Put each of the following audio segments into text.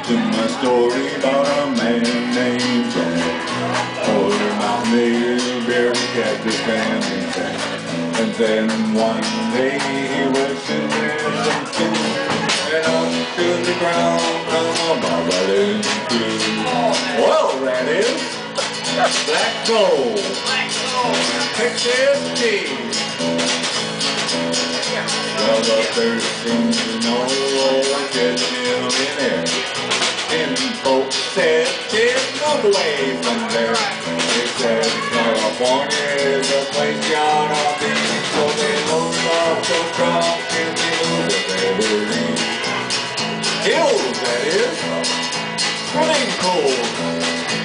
to my story about a man named Jack. Told him about me, beer, kept his family back. And then one day he was sitting there looking, and up to the ground come a bubbling tune. Well, that is Black Gold. Texas Tea. Well, the first thing you know, get a millionaire. And folks said, get away from there. They said California is a place you ought to be. So they load off the truck and they move to Beverly Hills, that is. Swimming pool.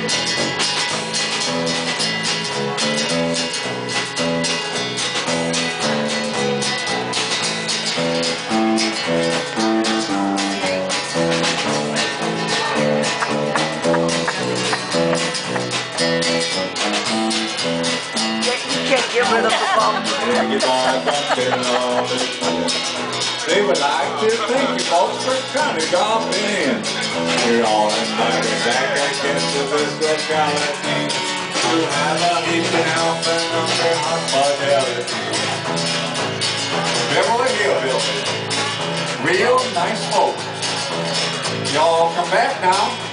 Get rid of the bum. They would like to thank you folks for kind of dropping in. We're all invited back against the physicality to have a heaping out and under hospitality. Beverly Hillbilly. Real nice folks. Y'all come back now.